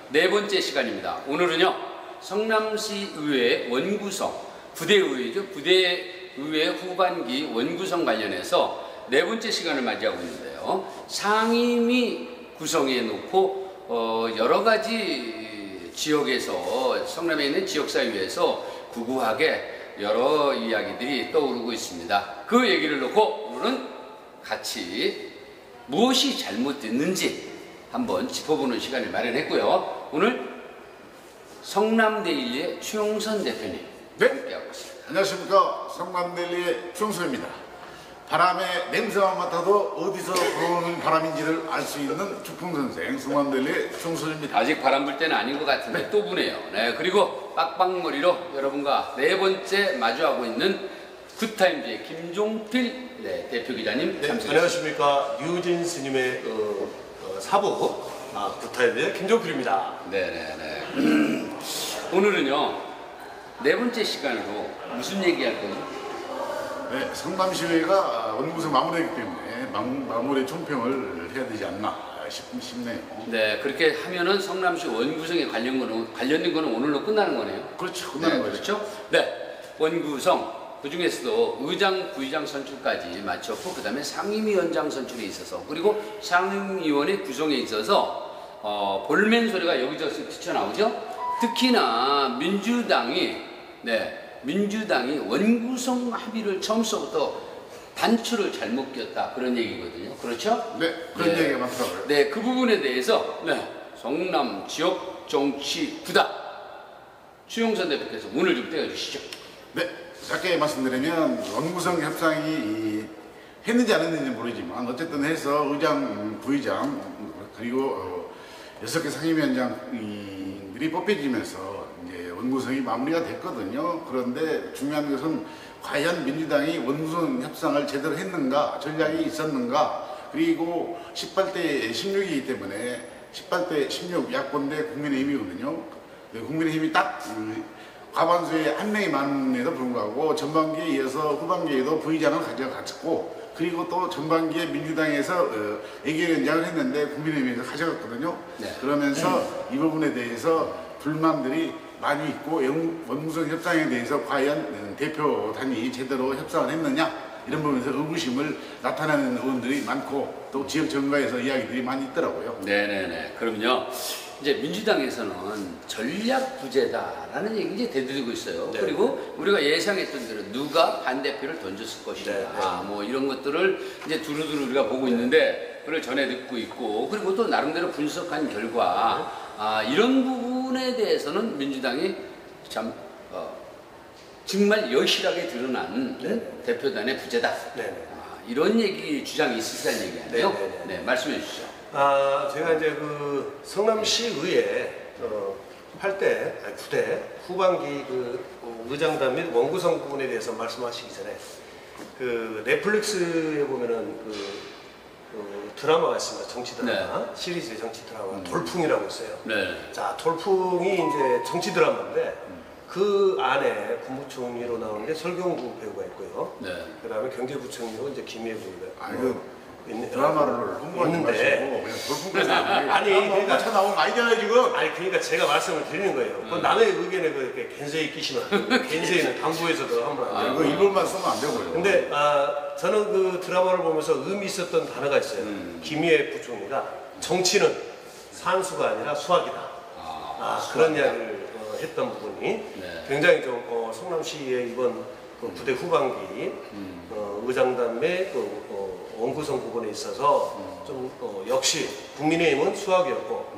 네 번째 시간입니다. 오늘은요, 성남시 의회 원구성, 부대의회죠. 부대의회 후반기 원구성 관련해서 네 번째 시간을 맞이하고 있는데요. 상임위 구성해 놓고 여러 가지 지역에서, 성남에 있는 지역사회에서 구구하게 여러 이야기들이 떠오르고 있습니다. 그 얘기를 놓고 오늘은 같이 무엇이 잘못됐는지 한번 짚어보는 시간을 마련했고요. 오늘 성남데일리의 추용선 대표님 함께하고 있습니다. 안녕하십니까. 성남데일리의 추용선입니다. 바람의 냄새만 맡아도 어디서 불어오는 바람인지를 알 수 있는 축풍선생 성남데일리의 추용선입니다. 아직 바람 불 때는 아닌 것 같은데 또 부네요. 네, 그리고 빡빡머리로 여러분과 네 번째 마주하고 있는 굿타임즈의 김종필 대표 기자님 참석해주십니다. 안녕하십니까. 유진 스님의 사부 굿타임즈의 김종필입니다. 네네네. 오늘은요, 네 번째 시간으로 무슨 얘기할 거죠? 네, 성남시의회가 원구성 마무리이기 때문에 마무리 총평을 해야 되지 않나 싶네요. 네, 그렇게 하면은 성남시 원구성에 관련된 거는 오늘로 끝나는 거네요. 그렇죠. 끝나는 거죠. 그렇죠? 네, 원구성. 그 중에서도 의장, 부의장 선출까지 마쳤고, 그 다음에 상임위원장 선출에 있어서, 그리고 상임위원회 구성에 있어서 볼멘 소리가 여기저기서 튀쳐나오죠. 특히나 민주당이 원구성 합의를 처음서부터 단추를 잘못 꼈다, 그런 얘기거든요. 그렇죠? 네, 그런 얘기가 많더라고요. 네, 그 부분에 대해서 성남 지역 정치 구다 추용선 대표께서 문을 좀 떼어주시죠. 네, 짧게 말씀드리면 원구성 협상이 했는지 안 했는지 모르지만 어쨌든 해서 의장, 부의장 그리고 6개 상임위원장들이 뽑혀지면서 이제 원구성이 마무리가 됐거든요. 그런데 중요한 것은 과연 민주당이 원구성 협상을 제대로 했는가, 전략이 있었는가, 그리고 18대 16이기 때문에 18대 16 야권 대 국민의힘이거든요. 국민의힘이 딱 과반수의 한 명이 많음에도 불구하고 전반기에 이어서 후반기에도 부의장을 가져갔고, 그리고 또 전반기에 민주당에서 예결위원장을 했는데 국민의힘에서 가져갔거든요. 네. 그러면서 이 부분에 대해서 불만들이 많이 있고, 원구성 협상에 대해서 과연 대표단이 제대로 협상을 했느냐, 이런 부분에서 의구심을 나타내는 의원들이 많고, 또 지역 정가에서 이야기들이 많이 있더라고요. 네네네. 그럼요, 이제 민주당에서는 전략 부재다라는 얘기 이제 대들고 있어요. 네. 그리고 우리가 예상했던 대로 누가 반대표를 던졌을 것인가, 네. 뭐 이런 것들을 이제 두루두루 우리가 보고 있는데, 그걸 전해 듣고 있고, 그리고 또 나름대로 분석한 결과, 이런 부분에 대해서는 민주당이 참 정말 여실하게 드러난 대표단의 부재다. 이런 얘기, 주장이 있으시다는 얘기 아니에요? 네, 말씀해 주시죠. 제가 이제 그 성남시의회 8대, 9대 후반기 그 의장단 및 원구성 부분에 대해서 말씀하시기 전에 그 넷플릭스에 보면은 그 드라마가 있습니다. 정치 드라마. 시리즈의 정치 드라마 돌풍이라고 있어요. 자, 돌풍이 이제 정치 드라마인데 그 안에 국무총리로 나오는 게 설경구 배우가 있고요. 그 다음에 경제부총리로 이제 김혜부 배우가 드라마를 홍보하지 마시고 그냥 돌풍까지 아니, 그러니까 차 나온 거 아니잖아요 지금. 아니, 그러니까 제가 말씀을 드리는 거예요. 그 남의 의견에 그렇게 겐세이 끼시면 안 되고, 겐세이는 당부에서도 한번 안 되고. 이거 일본만 쓰면 안 되고요. 근데 저는 그 드라마를 보면서 의미 있었던 단어가 있어요. 김희애 부총리가 정치는 산수가 아니라 수학이다. 그런 이야기를 했던 부분이 굉장히 좀 성남시의 이번 그 부대 후반기 의장단의 그 원구성 부분에 있어서 좀 역시 국민의힘은 수학이었고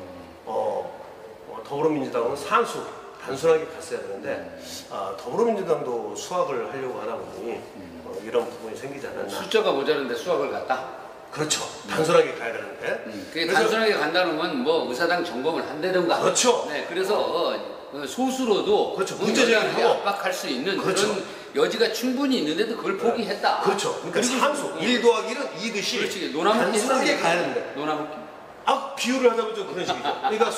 더불어민주당은 산수, 단순하게 갔어야 되는데 더불어민주당도 수학을 하려고 하다 보니 이런 부분이 생기지 않았나. 숫자가 모자른데 수학을 갖다? 그렇죠. 단순하게 가야 되는데. 그게 단순하게 간다는 건 뭐 의사당 점검을 한다든가. 그렇죠. 네, 그래서 소수로도 그렇죠. 문제 제기를 하고 압박할 수 있는 그렇죠. 그런 여지가 충분히 있는데도 그걸 포기했다. 그렇죠. 그러니까 산수, 1 더하기 1은 2 듯이 그렇지. 단순하게 가야 되는데. 노나먹기. 비유를 하자면 좀 그런 식이죠. 그러니까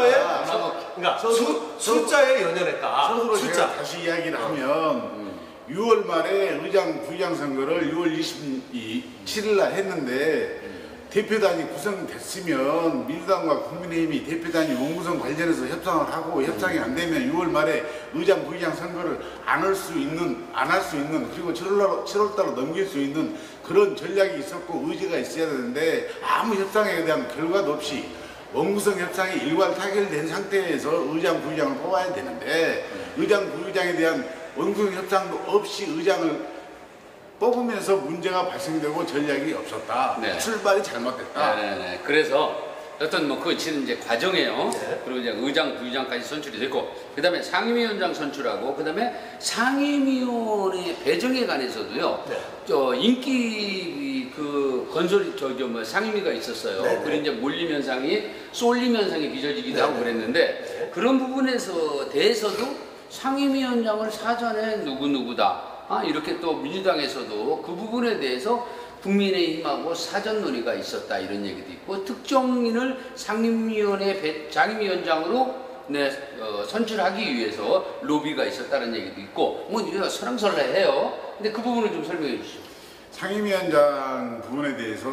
숫자에 연연했다. 서로 숫자. 제가 다시 이야기를 하면 6월 말에 의장, 부의장 선거를 6월 27일 날 했는데 대표단이 구성됐으면 민주당과 국민의힘이 대표단이 원구성 관련해서 협상을 하고 협상이 안 되면 6월 말에 의장 부의장 선거를 안 할 수 있는 그리고 7월달로 넘길 수 있는 그런 전략이 있었고 의지가 있어야 되는데 아무 협상에 대한 결과도 없이 원구성 협상이 일괄 타결된 상태에서 의장 부의장을 뽑아야 되는데 의장 부의장에 대한 원구성 협상도 없이 의장을 뽑으면서 문제가 발생되고 전략이 없었다. 네. 출발이 잘못됐다. 네네네. 그래서 어떤 뭐 그 지금 이제 과정이에요. 네. 그리고 이제 의장, 부의장까지 선출이 됐고, 그 다음에 상임위원장 선출하고, 그 다음에 상임위원회 배정에 관해서도요. 네. 저 인기 그 건설이 뭐 상임위가 있었어요. 네, 네. 그리고 이제 몰림 현상이 쏠림 현상이 빚어지기도 네, 하고 네. 그랬는데 네. 그런 부분에서 대해서도 상임위원장을 사전에 누구누구다. 이렇게 또 민주당에서도 그 부분에 대해서 국민의힘하고 사전 논의가 있었다 이런 얘기도 있고 특정인을 상임위원회 상임위원장으로 선출하기 위해서 로비가 있었다는 얘기도 있고 뭐 이거 설랑설레해요. 근데 그 부분을 좀 설명해 주시죠. 상임위원장 부분에 대해서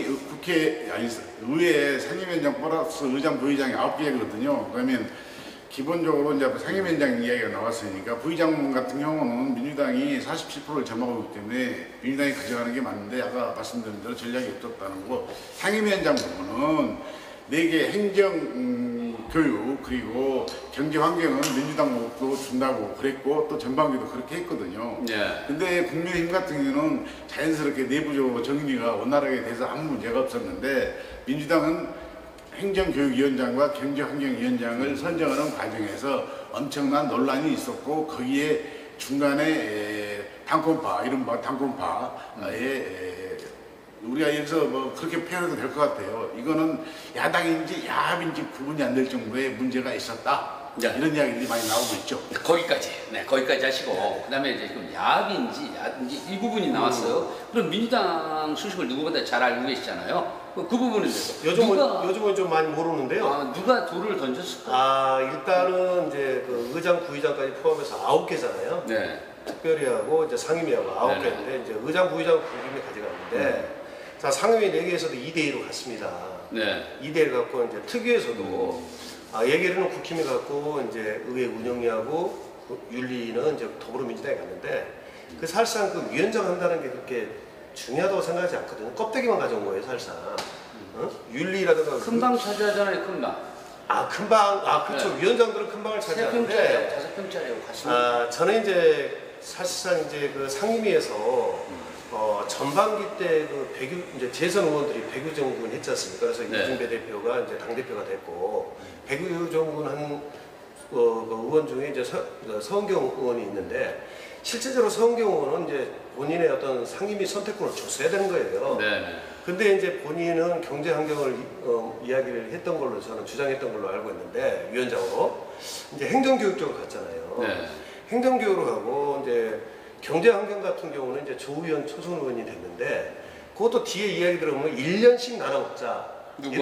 의회 상임위원장 플러스 의장 부의장이 9개거든요. 그러면 기본적으로 이제 상임위원장 이야기가 나왔으니까 부의장 같은 경우는 민주당이 47%를 점하고 있기 때문에 민주당이 가져가는 게 맞는데 아까 말씀드린 대로 전략이 없었다는 거고 상임위원장 부분은 4개 행정 교육 그리고 경제 환경은 민주당도 준다고 그랬고 또 전반기도 그렇게 했거든요. 네. 근데 국민의힘 같은 경우는 자연스럽게 내부적으로 정리가 원활하게 돼서 아무 문제가 없었는데 민주당은 행정교육위원장과 경제환경위원장을 선정하는 과정에서 엄청난 논란이 있었고 거기에 중간에 당권파, 이른바 당권파에 우리가 여기서 뭐 그렇게 표현해도 될 것 같아요. 이거는 야당인지 야합인지 구분이 안 될 정도의 문제가 있었다. 네. 이런 이야기들이 많이 나오고 있죠. 거기까지, 거기까지 하시고 그다음에 이제 좀 야합인지 야인지 이 부분이 나왔어요. 그럼 민주당 소식을 누구보다 잘 알고 계시잖아요. 그 부분에 대해서 요즘은 좀 많이 모르는데요. 누가 돌을 던졌을까? 일단은 이제 그 의장, 부의장까지 포함해서 9개잖아요. 네. 특별히하고 이제 상임위하고 9개인데 이제 의장, 부의장 국임이 가져갔는데 자 상임위 4개에서도 2대2로 갔습니다. 네. 2대1 갖고 이제 특위에서도 예결위는 국힘이 갖고 이제 의회 운영위하고 윤리는 이제 더불어민주당이 갔는데 그 사실상 그 위원장 한다는 게 그렇게 중요하다고 생각하지 않거든요. 껍데기만 가져온 거예요, 사실상. 윤리라든가 큰방 차지하잖아요, 큰방. 큰방, 그렇죠. 네. 위원장들은 큰방을 3평짜리하고 차지하는데 5평짜리하고 같습니다. 저는 이제 사실상 이제 그 상임위에서 전반기 때 그 이제 재선 의원들이 백유정군 했지 않습니까? 그래서 네. 이준배 대표가 이제 당대표가 됐고, 백유정군 한 의원 중에 이제 서은경 의원이 있는데, 실제적으로 서은경 의원은 이제 본인의 어떤 상임위 선택권을 줬어야 되는 거예요. 네. 근데 이제 본인은 경제 환경을 이야기를 했던 걸로 저는 주장했던 걸로 알고 있는데, 위원장으로. 이제 행정교육 쪽으로 갔잖아요. 네. 행정교육으로 가고, 이제 경제 환경 같은 경우는 이제 조 의원, 초선 의원이 됐는데, 그것도 뒤에 이야기 들어보면 1년씩 나눠 먹자.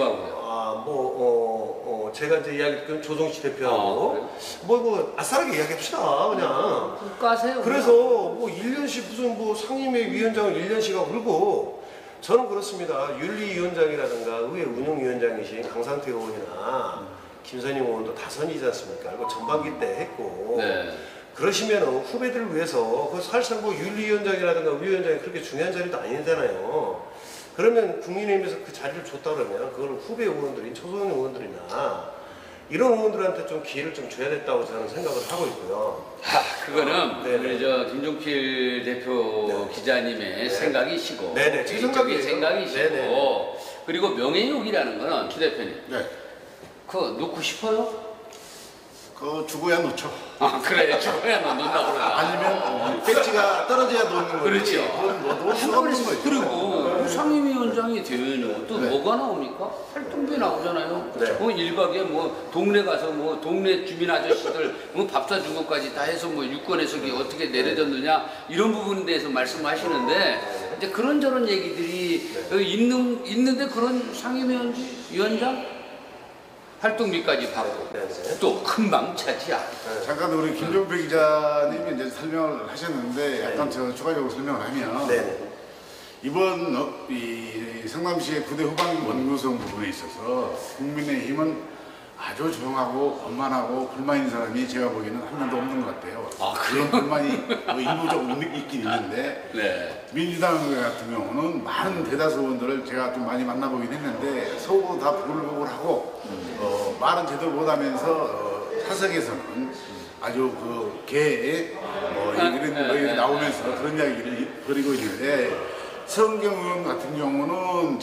누구하고요? 제가 이제 이야기 듣기로는 조정치 대표하고, 아싸라게 이야기합시다, 그냥. 까세요. 그래서 뭐 1년씩 무슨 뭐 상임위 위원장을 1년씩 하고 그러고, 저는 그렇습니다. 윤리위원장이라든가 의회 운영위원장이신 강상태 의원이나 김선영 의원도 다선이지 않습니까? 그리고 전반기 때 했고. 네. 그러시면 후배들을 위해서 사실상 뭐 윤리위원장이라든가 위원장이 그렇게 중요한 자리도 아니잖아요. 그러면 국민의힘에서 그 자리를 줬다 그러면 그걸 후배 의원들인 초선 의원들이나 이런 의원들한테 좀 기회를 좀 줘야 됐다고 저는 생각을 하고 있고요. 그거는 네네. 우리 저 김종필 대표 네. 기자님의 네. 생각이시고 네네. 제 생각이에요. 생각이시고 네네. 그리고 명예욕이라는 거는 추 대표님 네. 그거 놓고 싶어요? 그거 주고야 놓죠. 그래 죽어야 놓는다고 그러나 아니면 배지가 떨어져야 놓는 거지. 그렇죠. 그건 뭐 놓을 수가 없는 거죠. 그리고 상임위원장이 되면요 또 네. 뭐가 나옵니까? 활동비 나오잖아요. 네. 뭐 1박에 뭐 동네 가서 뭐 동네 주민 아저씨들 뭐 밥 사준 것까지 다 해서 뭐 유권 해석이 어떻게 내려졌느냐 이런 부분에 대해서 말씀하시는데 이제 그런저런 얘기들이 있는데 그런 상임위원장 활동비까지 받고 네네. 또 금방 차지야. 잠깐 우리 김종필 기자님이 이제 설명을 하셨는데 약간 저 추가적으로 설명을 하면 네네. 이번 이 성남시의 9대 후반기 원구성 부분에 있어서 국민의힘은 아주 조용하고 원만하고 불만 있는 사람이 제가 보기에는 한 명도 없는 것 같아요. 그런 불만이 일부적으로 있긴 있는데 네. 민주당 같은 경우는 많은 대다수 의원들을 제가 좀 많이 만나보긴 했는데 서로 다 보글보글하고 말은 제대로 못하면서 사석에서는 아주 그 개의 이런 얘기 나오면서 그런 이야기를 벌이고 있는데 성경 의원 같은 경우는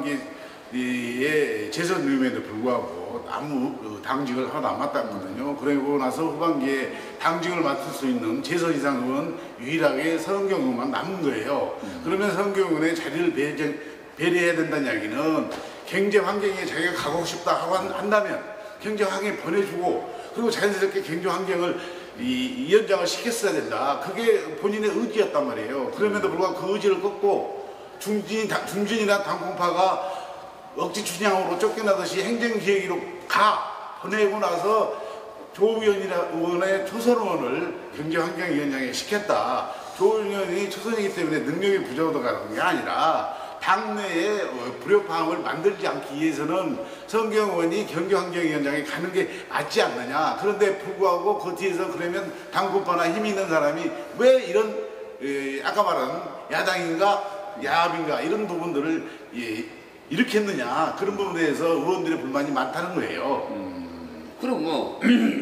전반기에 재선임에도 불구하고 아무 당직을 하나도 안 맡았거든요. 그리고 나서 후반기에 당직을 맡을 수 있는 재선 이상 의원 유일하게 성경 의원만 남은 거예요. 그러면 성경 의원의 자리를 배려해야 된다는 이야기는 경제 환경에 자기가 가고 싶다 하고 한다면 경제 환경에 보내주고 그리고 자연스럽게 경제 환경을 이 위원장을 시켰어야 된다. 그게 본인의 의지였단 말이에요. 그럼에도 불구하고 그 의지를 꺾고 중진이나 당공파가 억지 춘향으로 쫓겨나듯이 행정기획위로 보내고 나서 조 의원의 초선 의원을 경제환경위원장에 시켰다. 조 의원이 초선이기 때문에 능력이 부족하다는 게 아니라 당내에 불협화음을 만들지 않기 위해서는 성경 의원이 경제환경위원장에 가는 게 맞지 않느냐. 그런데 불구하고 그 뒤에서 그러면 당권파나 힘이 있는 사람이 왜 이런 아까 말한 야당인가 야합인가 이런 부분들을 일으켰느냐. 그런 부분에 대해서 의원들의 불만이 많다는 거예요. 그럼 뭐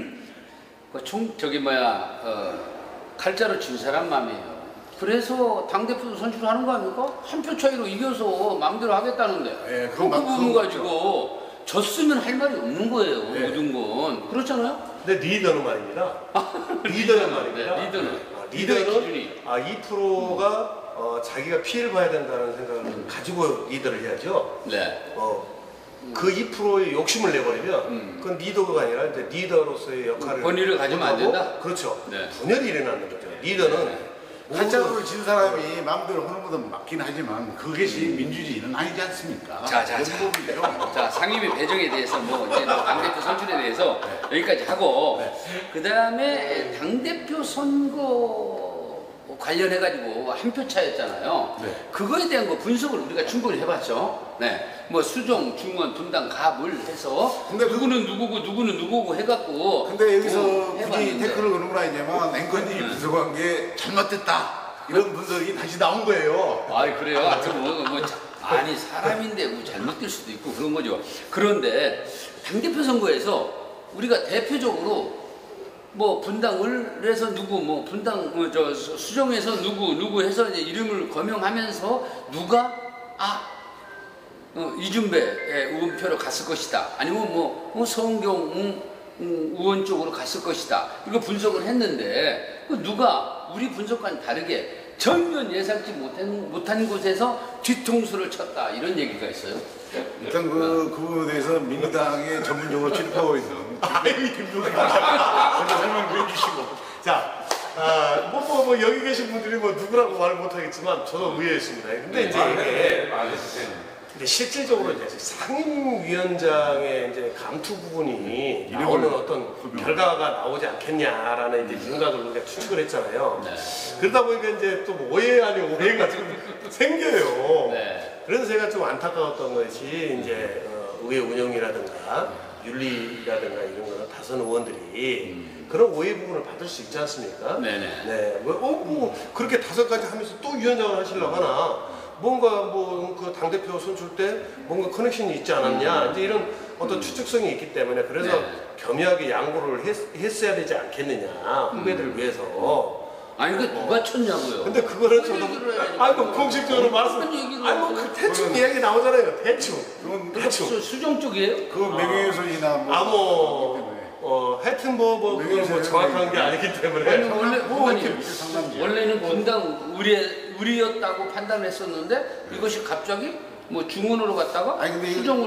칼자루 친 사람 맘이에요. 그래서 당대표도 선출하는 거 아닙니까? 한 표 차이로 이겨서 마음대로 하겠다는데 그 부분 가지고 졌으면 할 말이 없는 거예요. 모든 건 그렇잖아요. 근데 리더는 말입니다. 리더는 말입니다. 리더의 기준이 2%가 자기가 피해를 봐야 된다는 생각을 가지고 리더를 해야죠. 네. 그 2%의 욕심을 내버리면 그건 리더가 아니라 이제 리더로서의 역할을 권위를 가지면 안 된다? 그렇죠. 네. 분열이 일어나는 거죠. 리더는 칼자루를 진 사람이 마음대로 하는 것은 맞긴 하지만 그것이 민주주의는 아니지 않습니까? 자, 상임위 배정에 대해서 이제 당대표 선출에 대해서 여기까지 하고 그 다음에 당대표 선거 관련해가지고 한 표 차였잖아요. 그거에 대한 거 분석을 우리가 충분히 해봤죠. 뭐 수종, 중원, 분당, 갑을 해서 근데 누구는 누구고 해갖고 근데 여기서 굳이 해봤는데. 태클을 거는 건 아니지만 앵커님이 분석한 게 잘못됐다 이런 분석이 다시 나온 거예요. 그래요? 아니 사람인데 뭐 잘못될 수도 있고 그런 거죠. 그런데 당대표 선거에서 우리가 대표적으로 뭐 분당을 해서 누구 뭐 분당 수정해서 누구 해서 이제 이름을 거명하면서 누가 이준배 의원표로 갔을 것이다. 아니면 뭐 서은경 의원 쪽으로 갔을 것이다. 이거 분석을 했는데 누가 우리 분석과는 다르게 전면 예상치 못한 곳에서 뒤통수를 쳤다. 이런 얘기가 있어요. 일단 그 부분에 대해서 민주당의 전문용어로 출입하고 있는 김종대 먼저 설명을 해주시고. 자, 뭐 여기 계신 분들이 뭐 누구라고 말을 못하겠지만 저도 의외였습니다. 근데 이제 이게 근데 실질적으로 이제 상임위원장의 이제 감투 부분이 나오는 어떤 결과가 나오지 않겠냐라는 이제 생각을 우리가 추측을 했잖아요. 그러다 보니까 이제 또 오해 아닌 오해가 좀 생겨요. 그래서 제가 좀 안타까웠던 것이 이제 의회 운영이라든가 윤리라든가 이런 거는 다선 의원들이 그런 오해 부분을 받을 수 있지 않습니까? 뭐 그렇게 5가지 하면서 또 위원장을 하시려고 하나? 뭔가 그 당대표 선출 때 뭔가 커넥션이 있지 않았냐 이제 이런 어떤 추측성이 있기 때문에 그래서 겸허하게 양보를 했어야 되지 않겠느냐 후배들을 위해서. 아니 그 누가 쳤냐고요. 근데 그거는 저도 공식적으로 말씀 그 대충 이야기 나오잖아요. 대충 수정 쪽이에요? 그 명예훼손이나 하여튼 그건 뭐 정확한 게 아니기 때문에 원래는 분당 우리였다고 판단했었는데 이것이 갑자기 뭐 중원으로 갔다가 수정으로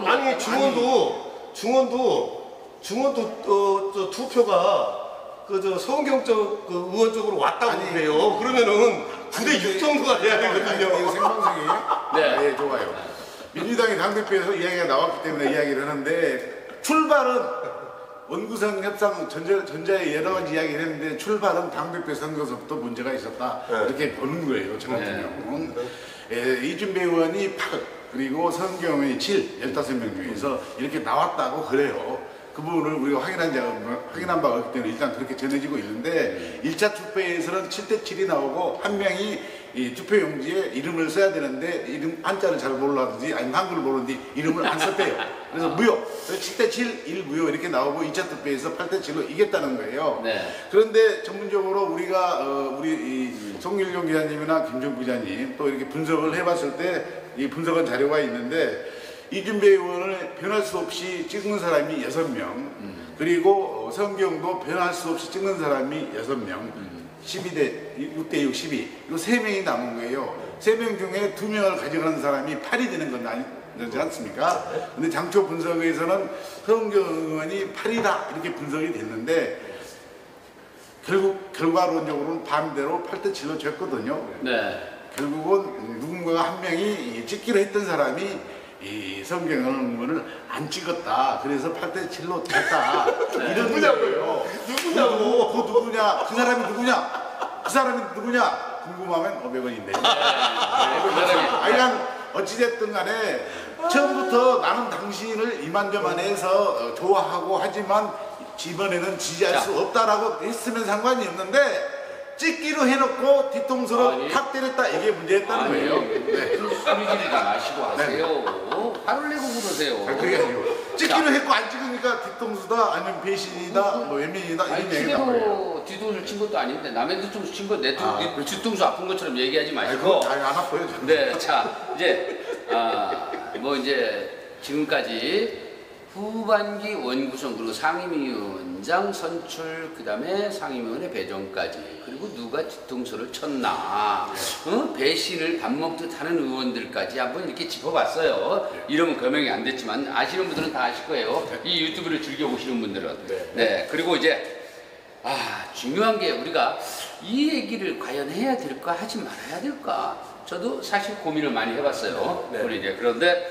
중원도 투표가 서은경 쪽 의원 쪽으로 왔다고 그래요. 그러면은 9대 6 정도가 돼야 되거든요. 이거 생방송이 네, 좋아요. 민주당이 당대표에서 이야기가 나왔기 때문에 이야기를 하는데 출발은 원구성 협상 전자의 여러 가지 이야기를 했는데 출발은 당대표 선거서부터 문제가 있었다. 이렇게 보는 거예요. 저 같은 경우는. 이준배 의원이 8, 그리고 서은경 의원이 7, 15명 중에서 이렇게 나왔다고 그래요. 그 부분을 우리가 확인한 바가 없기 때문에 일단 그렇게 전해지고 있는데 1차 투표에서는 7대7이 나오고 한 명이 이 투표용지에 이름을 써야 되는데 이름 한자를 잘 몰라든지 아니면 한글을 모르는데 이름을 안 썼대요. 그래서 무효. 7대7, 1무효 이렇게 나오고 2차 투표에서 8대7로 이겼다는 거예요. 네. 그런데 전문적으로 우리가 우리 송일경 기자님이나 김종 기자님 또 이렇게 분석을 해봤을 때 이 분석한 자료가 있는데 이준배 의원을 변할 수 없이 찍는 사람이 6명, 그리고 서은경도 변할 수 없이 찍는 사람이 6명, 6대6, 12, 이거 3명이 남은 거예요. 3명 중에 2명을 가져가는 사람이 8이 되는 건 아니지 않습니까? 근데 장초 분석에서는 서은경 의원이 8이다 이렇게 분석이 됐는데 결국 결과론적으로는 반대로 8대7로 졌거든요. 네. 결국은 누군가 한 명이 찍기로 했던 사람이 이 성경을 안 찍었다. 그래서 8대7로 됐다. 이런 거예요. 누구냐고? 그 누구냐? 그 사람이 누구냐? 그 사람이 누구냐? 궁금하면 500원인데. 하여간 어찌됐든 간에 처음부터 나는 당신을 이만저만해서 좋아하고 하지만 이번에는 지지할 수 없다라고 했으면 상관이 없는데 찍기로 해놓고 뒤통수로 탁 때렸다 이게 문제였다는 거예요. 네. 소리 지르지 마시고 하세요. 화를 내고 그러세요. 그게 아니고 찍기로 했고 안 찍으니까 뒤통수다 아니면 배신이다 뭐 외면이다 이런 얘기가 나와요. 뒤통수를 친 것도 아닌데 남의 뒤통수 친 거 내 뒤통수 아픈 것처럼 얘기하지 마시고. 그건 잘 안 아파요. 저는. 네, 자 이제 뭐 이제 지금까지 후반기 원구성 그리고 상임위원장 선출 그다음에 상임위원회 배정까지 그리고 누가 뒤통수를 쳤나 배신을 밥 먹듯 하는 의원들까지 한번 이렇게 짚어봤어요. 이름은 거명이 안 됐지만 아시는 분들은 다 아실 거예요. 이 유튜브를 즐겨 보시는 분들은. 네. 그리고 이제 중요한 게 우리가 이 얘기를 과연 해야 될까 하지 말아야 될까 저도 사실 고민을 많이 해봤어요. 우리 이제 그런데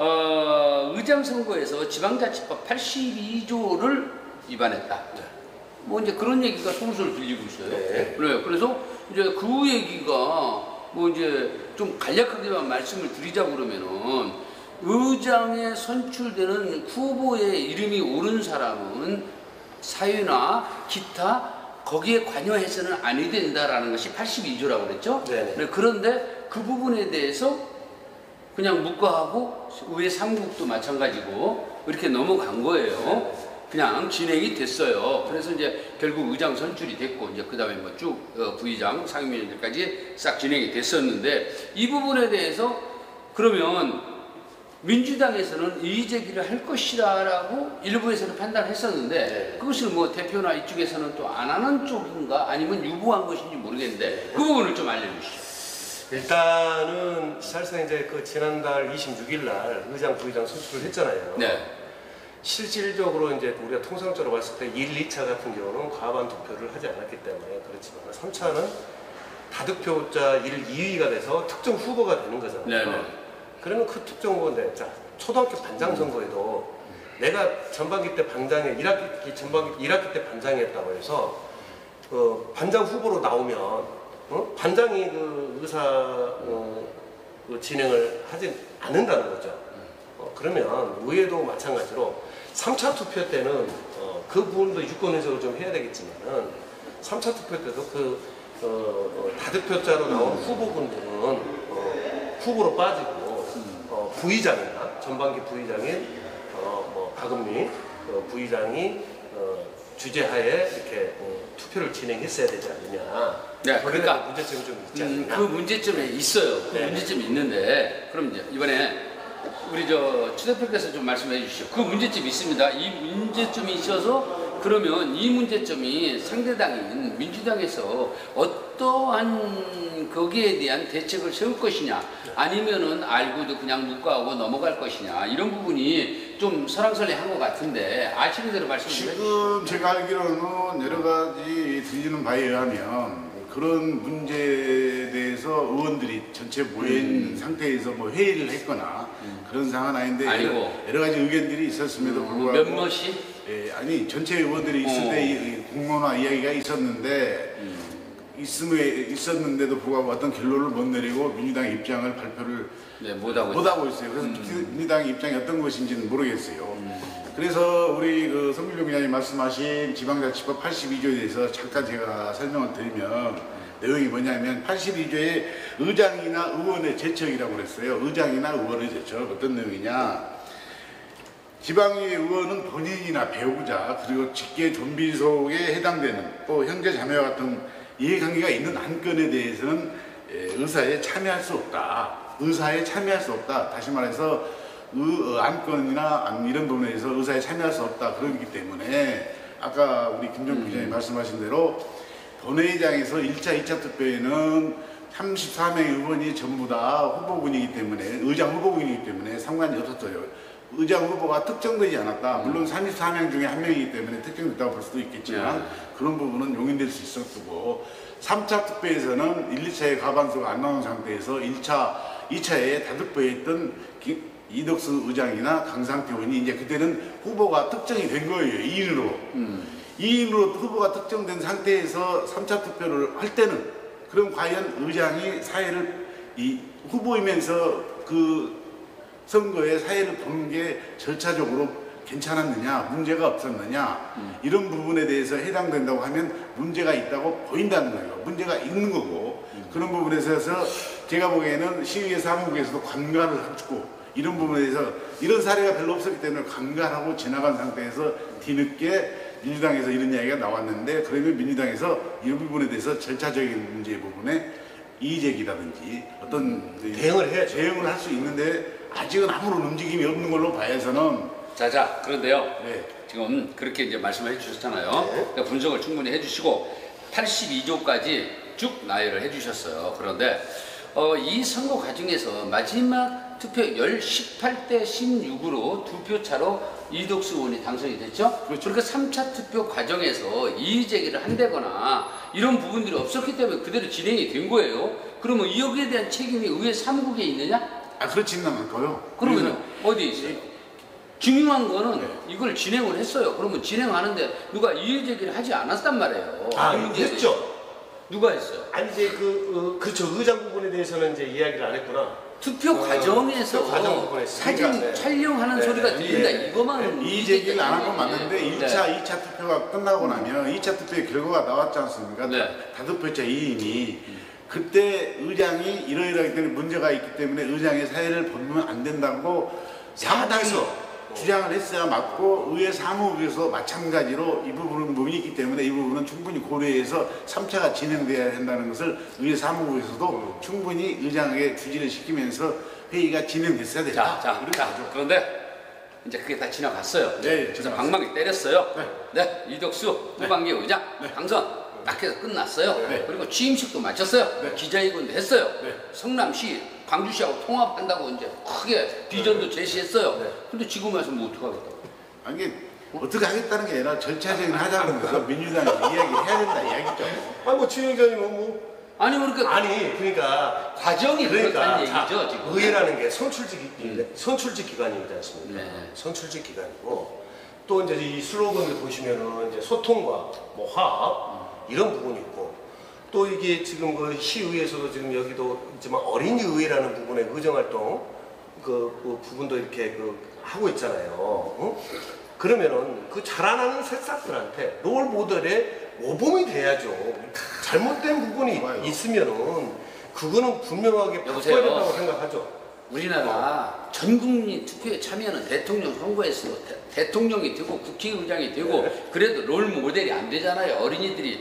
의장 선거에서 지방자치법 82조를 위반했다. 뭐 이제 그런 얘기가 솔솔 들리고 있어요. 네. 그래서 이제 그 얘기가 뭐 이제 좀 간략하게만 말씀을 드리자고 그러면은 의장에 선출되는 후보의 이름이 오른 사람은 사유나 기타 거기에 관여해서는 아니 된다라는 것이 82조라고 그랬죠. 네. 그런데 그 부분에 대해서 그냥 묵과하고 의회 3국도 마찬가지고 이렇게 넘어간 거예요. 그냥 진행이 됐어요. 그래서 이제 결국 의장 선출이 됐고 이제 그다음에 뭐 쭉 부의장, 상임위원들까지 싹 진행이 됐었는데 이 부분에 대해서 그러면 민주당에서는 이의 제기를 할 것이라고 일부에서는 판단했었는데 그것을 뭐 대표나 이쪽에서는 또 안 하는 쪽인가 아니면 유보한 것인지 모르겠는데 그 부분을 좀 알려주시죠. 일단은 사실상 이제 그 지난달 26일 날 의장, 부의장 선출을 했잖아요. 네. 실질적으로 이제 우리가 통상적으로 봤을 때 1, 2차 같은 경우는 과반 투표를 하지 않았기 때문에 그렇지만 3차는 다득표자 1, 2위가 돼서 특정 후보가 되는 거잖아요. 네네. 그러면 그 특정 후보인데 자 초등학교 반장 선거에도 내가 전반기 때 반장에 1학기 때 반장이었다고 해서 반장 후보로 나오면 반장이 그 의사 그 진행을 하지 않는다는 거죠. 그러면 의회도 마찬가지로 3차 투표 때는 그 부분도 유권 해석을 좀 해야 되겠지만은 3차 투표 때도 그 다득표자로 나온 후보분들은 후보로 빠지고 부의장이나 전반기 부의장인 뭐 박은미 부의장이 주재하에 이렇게 투표를 진행했어야 되지 않느냐. 네, 그러니까 문제점이 좀 있지 않느냐. 그 문제점이 있어요. 그 문제점이 있는데 그럼 이제 이번에 우리 추 대표께서 좀 말씀해 주시죠. 그 문제점이 있습니다. 이 문제점이 있어서 그러면 이 문제점이 상대당인 민주당에서 어떠한 거기에 대한 대책을 세울 것이냐 아니면은 알고도 그냥 묵과하고 넘어갈 것이냐 이런 부분이 좀 설왕설래한 것 같은데 아시는 대로 말씀해 주시죠. 지금 제가 알기로는 여러 가지 들리는 바에 의하면 그런 문제에 대해서 의원들이 전체 모인 상태에서 뭐 회의를 했거나 그런 상황은 아닌데 아니고 여러 가지 의견들이 있었음에도 불구하고 몇몇이 예, 아니 전체 의원들이 있을 때 이 공론화 이야기가 있었는데도 불구하고 어떤 결론을 못 내리고 민주당의 입장을 발표를 네, 못하고 있어요. 그래서 민주당의 입장이 어떤 것인지는 모르겠어요. 그래서 우리 그 성길용 기자님 말씀하신 지방자치법 82조에 대해서 잠깐 제가 설명을 드리면 내용이 뭐냐면 82조에 의장이나 의원의 제척이라고 그랬어요. 의장이나 의원의 제척 어떤 내용이냐? 지방의 의원은 본인이나 배우자 그리고 직계 좀비 속에 해당되는 또 형제 자매와 같은 이해관계가 있는 안건에 대해서는 의사에 참여할 수 없다. 의사에 참여할 수 없다. 다시 말해서 안건이나 이런 부분에 대해서 의사에 참여할 수 없다. 그러기 때문에 아까 우리 김정국 기자님 말씀하신 대로 본회의장에서 1차, 2차 투표에는 34명의 의원이 전부 다 후보군이기 때문에 의장 후보군이기 때문에 상관이 없었어요. 의장 후보가 특정되지 않았다. 물론 34명 중에 한 명이기 때문에 특정됐다고 볼 수도 있겠지만 그런 부분은 용인될 수 있었고 3차 투표에서는 1, 2차의 과반수가 안 나온 상태에서 2차에 다득표했던 이덕수 의장이나 강상태 의원이 이제 그때는 후보가 특정이 된 거예요. 2인으로. 2인으로 후보가 특정된 상태에서 3차 투표를 할 때는 그럼 과연 의장이 사회를 후보이면서 그 선거에 사회를 보는 게 절차적으로 괜찮았느냐, 문제가 없었느냐 이런 부분에 대해서 해당된다고 하면 문제가 있다고 보인다는 거예요. 문제가 있는 거고 그런 부분에 있어서 제가 보기에는 시의회 사무국에서도 관가를 하고 이런 부분에 대해서 이런 사례가 별로 없었기 때문에 관가하고 지나간 상태에서 뒤늦게 민주당에서 이런 이야기가 나왔는데 그러면 민주당에서 이 부분에 대해서 절차적인 문제 부분에 이의제기라든지 어떤 대응을 해야죠. 대응을 할 수 있는데 아직은 아무런 움직임이 없는 걸로 봐야서는 자, 그런데요. 네. 지금 그렇게 이제 말씀을 해주셨잖아요. 네. 그러니까 분석을 충분히 해주시고 82조까지 쭉 나열을 해주셨어요. 그런데 이 선거 과정에서 마지막 투표 18대 16으로 두 표 차로 이덕수 의원이 당선이 됐죠. 그렇죠. 그러니까 3차 투표 과정에서 이의제기를 한다거나 이런 부분들이 없었기 때문에 그대로 진행이 된 거예요. 그러면 여기에 대한 책임이 의회 사무국에 있느냐? 그렇지는 않고요. 그러면요 어디에 있어요? 중요한 거는 네. 이걸 진행을 했어요. 그러면 진행하는데 누가 이의제기를 하지 않았단 말이에요. 했죠. 누가 했어요? 아니 이제 그렇죠. 의장 부분에 대해서는 이제 이야기를 안 했구나. 투표 과정에서 투표 과정 부분에 사진 있으니까, 네. 촬영하는 네, 소리가 네. 들린다. 예. 이거만 이의제기를 안 한 건 맞는데 네. 1차, 2차 투표가 끝나고 나면 2차 투표의 결과가 나왔지 않습니까? 네. 다득표자 2인이 그때 의장이 이러이러하기 때문에 문제가 있기 때문에 의장의 사회를 보면 안 된다고 야당에서 주장을 했어야 맞고 의회 사무국에서 마찬가지로 이 부분이 있기 때문에 이 부분은 충분히 고려해서 3차가 진행돼야 한다는 것을 의회 사무국에서도 충분히 의장에게 주지를 시키면서 회의가 진행됐어야 된다. 자, 그런데 이제 그게 다 지나갔어요. 네, 그래서 방망이 때렸어요. 네. 네, 이덕수 후반기 의장 당선. 딱 해서 끝났어요. 네. 그리고 취임식도 마쳤어요. 네. 기자회견도 했어요. 네. 성남시, 광주시하고 통합한다고 이제 크게 비전도 제시했어요. 네. 근데 지금 와서 뭐 어떡하겠다고. 아니 이게 어떻게 하겠다는 게 아니라 절차적인 하자는 거서 민주당이 이야기해야 된다 이야기죠. 아니 뭐 주인장님은 뭐 아니 그러니까 그러니까 과정이 그렇다는 자, 얘기죠 지금. 의회라는 게 선출직 기관이지 않습니까? 네. 선출직 기관이고 또 이제 이 슬로건을 보시면은 이제 소통과 뭐 화합 이런 부분이 있고 또 이게 지금 그 시의회에서도 지금 여기도 있지만 어린이 의회라는 부분의 의정활동 그 부분도 이렇게 하고 있잖아요. 어? 그러면은 그 자라나는 새싹들한테 롤 모델의 모범이 돼야죠. 잘못된 부분이 좋아요. 있으면은 그거는 분명하게 바꿔야 여보세요? 된다고 생각하죠. 우리나라 전 국민 투표에 참여하는 대통령 선거에서 대통령이 되고 국회의장이 되고 네. 그래도 롤 모델이 안 되잖아요. 어린이들이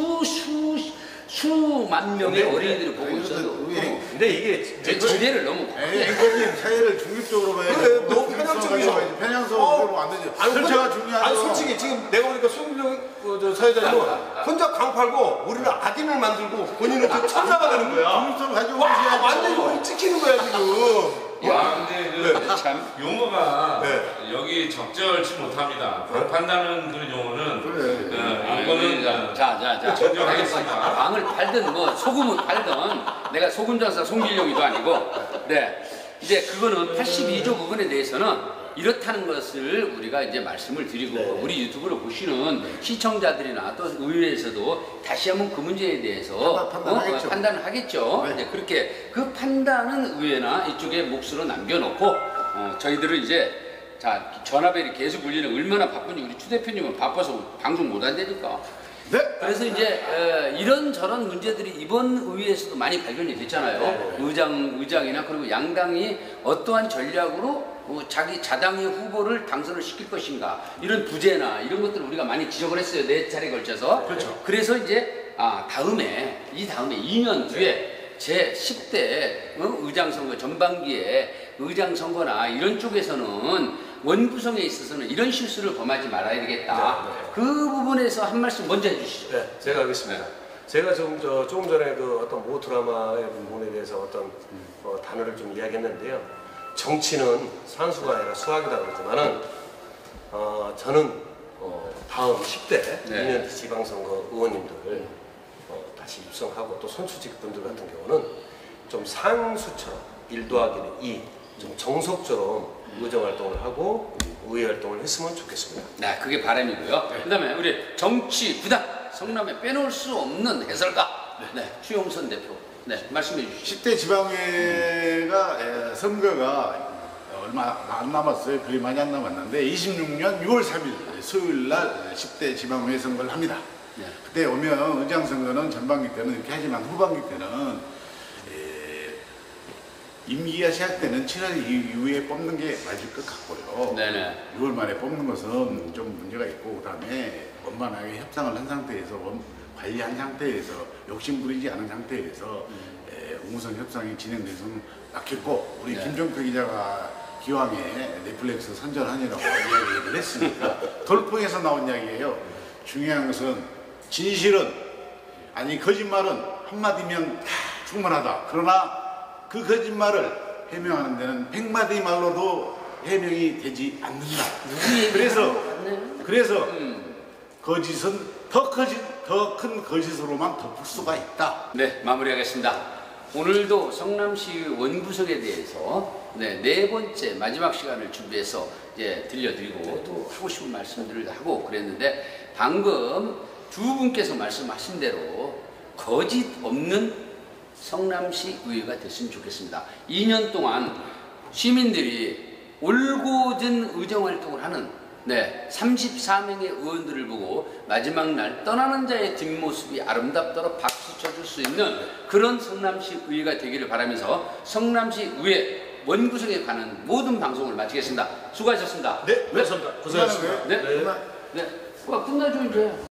수만 명의 네, 어린이들이 보고 있어도 근데 이게 제 지대를 너무 앵커님 사회를 중립적으로 봐야 그래, 되고 너무 편향적이죠. 편향성으로 안 되죠. 아니, 절차가 중요하죠. 아니 솔직히 지금 내가 보니까 송민정 사회자님은 혼자 강 팔고 우리는 악인을 만들고 본인은 그 천사가 되는 거야. 중립성을 가지고 와 계셔야죠. 완전히 우리 찍히는 거야 지금. 와, 근데 그 참 용어가 네. 여기 적절치 못합니다. 판단하는 그런 용어는 그래. 이거는 자 존중하겠습니다. 방을 팔든 뭐 소금을 팔든 내가 소금 장사 송길용이도 아니고 네 이제 그거는 82조 부분에 대해서는 이렇다는 것을 우리가 이제 말씀을 드리고 네. 우리 유튜브를 보시는 시청자들이나 또 의회에서도 다시 한번 그 문제에 대해서 판단하겠죠. 판단을 하겠죠. 네. 이제 그렇게 그 판단은 의회나 이쪽에 몫으로 남겨놓고 저희들은 이제 자 전화벨이 계속 울리는 얼마나 바쁜지 우리 추 대표님은 바빠서 방송 못 한다니까. 네. 그래서 이제 이런저런 문제들이 이번 의회에서도 많이 발견이 됐잖아요. 네. 의장이나 그리고 양당이 어떠한 전략으로 자기 자당의 후보를 당선을 시킬 것인가 이런 부재나 이런 것들을 우리가 많이 지적을 했어요. 4차례에 걸쳐서. 그렇죠. 그래서 이제 다음에 2년 뒤에 제 10대 의장 선거 전반기에 의장 선거나 이런 쪽에서는 원구성에 있어서는 이런 실수를 범하지 말아야 되겠다. 네. 그 부분에서 한 말씀 먼저 해주시죠. 네, 제가 하겠습니다. 제가 조금 전에 그 어떤 모 드라마의 부분에 대해서 어떤 단어를 좀 이야기했는데요. 정치는 산수가 아니라 수학이다 그러지만은 저는 다음 10대 네. 2년 뒤 지방선거 의원님들 다시 입성하고 또 선수직 분들 같은 경우는 좀 상수처럼 1 더하기는 2, 좀 정석처럼 의정활동을 하고 의회활동을 했으면 좋겠습니다. 네, 그게 바람이고요. 그다음에 우리 정치 구단 성남에 빼놓을 수 없는 해설가 추용선 대표 말씀해 주시죠. 10대 지방회가 선거가 얼마 안 남았어요. 그리 많이 안 남았는데 26년 6월 3일 수요일 날 10대 지방회 선거를 합니다. 네. 그때 오면 의장 선거는 전반기 때는 이렇게 하지만 후반기 때는 임기가 시작되는 7월 이후에 뽑는 게 맞을 것 같고요. 네네. 6월 말에 뽑는 것은 좀 문제가 있고 그다음에 원만하게 협상을 한 상태에서 관리한 상태에서 욕심 부리지 않은 상태에서 우무선 협상이 진행돼서는 맞겠고 우리 네. 김종표 기자가 기왕에 넷플릭스 선전하느라고 이야기를 했으니까 돌풍에서 나온 이야기예요. 중요한 것은 진실은 아니 거짓말은 한마디면 충분하다. 그러나 그 거짓말을 해명하는 데는 100마디 말로도 해명이 되지 않는다. 그래서 거짓은 더 큰 거짓으로만 덮을 수가 있다. 네, 마무리하겠습니다. 오늘도 성남시 원구성에 대해서 네 번째 마지막 시간을 준비해서 이제 들려드리고 또 하고 싶은 말씀들을 하고 그랬는데 방금 두 분께서 말씀하신 대로 거짓 없는 성남시 의회가 됐으면 좋겠습니다. 2년 동안 시민들이 올곧은 의정활동을 하는 34명의 의원들을 보고 마지막 날 떠나는 자의 뒷모습이 아름답도록 박수 쳐줄 수 있는 그런 성남시 의회가 되기를 바라면서 성남시 의회 원구성에 관한 모든 방송을 마치겠습니다. 수고하셨습니다. 네, 감사합니다. 고생하셨습니다. 네. 네. 끝나죠 이제.